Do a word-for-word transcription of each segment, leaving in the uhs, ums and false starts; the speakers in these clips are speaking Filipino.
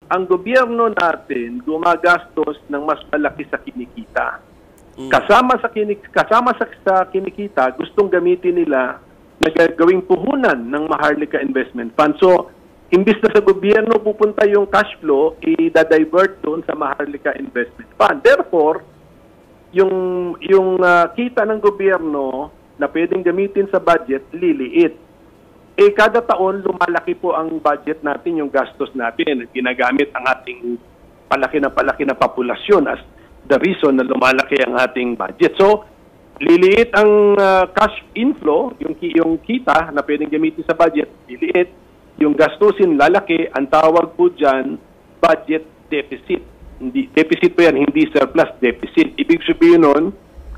ang gobyerno natin gumagastos ng mas malaki sa kinikita. Mm. Kasama sa kinik kasama sa, sa kinikita, gustong gamitin nila na gagawing puhunan ng Maharlika Investment Fund. So, imbis na sa gobyerno pupunta yung cash flow, i-divert doon sa Maharlika Investment Fund. Therefore, yung yung uh, kita ng gobyerno na pwedeng gamitin sa budget, liliit. Eh, kada taon, lumalaki po ang budget natin, yung gastos natin. Ginagamit ang ating palaki na palaki na populasyon as the reason na lumalaki ang ating budget. So, liliit ang uh, cash inflow, yung, yung kita na pwedeng gamitin sa budget, liliit. Yung gastusin lalaki, ang tawag po dyan, budget deficit. Hindi, deficit po yan, hindi surplus, deficit. Ibig sabihin nun,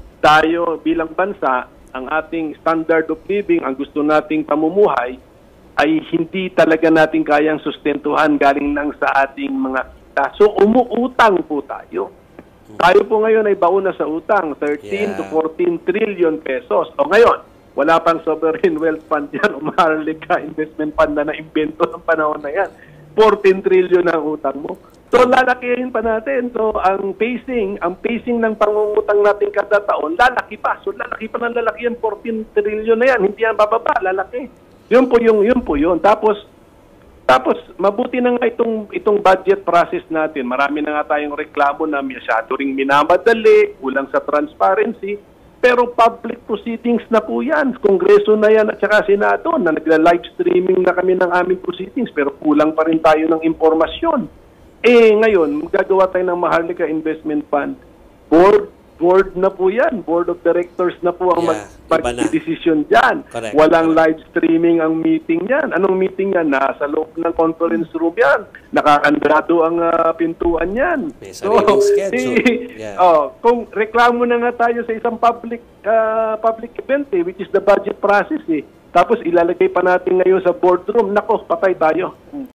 tayo bilang bansa, ang ating standard of living, ang gusto nating pamumuhay, ay hindi talaga natin kayang sustentuhan galing lang sa ating mga kita. So, umuutang po tayo. Tayo po ngayon ay bauna sa utang, thirteen yeah. to fourteen trillion pesos. O ngayon, wala pang sovereign wealth fund yan, o Maharlika Investment Fund na na-invento ng panahon na yan. fourteen trillion ang utang mo. So, lalakihin pa natin. So, ang pacing, ang pacing ng pangungutang natin kada taon, lalaki pa. So, lalaki pa ng lalaki yan, fourteen trillion na yan. Hindi yan bababa, lalaki. Yun po yung, yun po yun. Tapos, tapos, mabuti na nga itong, itong budget process natin. Marami na nga tayong reklamo na masyado ring minamadali, kulang sa transparency. Pero public proceedings na po yan. Kongreso na yan at saka Senado na nagla-live streaming na kami ng aming proceedings pero kulang pa rin tayo ng impormasyon. Eh, ngayon, gagawa tayo ng Maharlika Investment Fund. Board, board na po yan. Board of Directors na po ang yeah, mag-decision dyan. Correct, Walang correct. live streaming ang meeting yan. Anong meeting yan? Nasa loob ng conference room yan. Nakakandado ang uh, pintuan yan. May sariling so, schedule. Eh, yeah. oh, kung reklamo na nga tayo sa isang public uh, public event, eh, which is the budget process, eh. Tapos ilalagay pa natin ngayon sa boardroom, nako, patay tayo.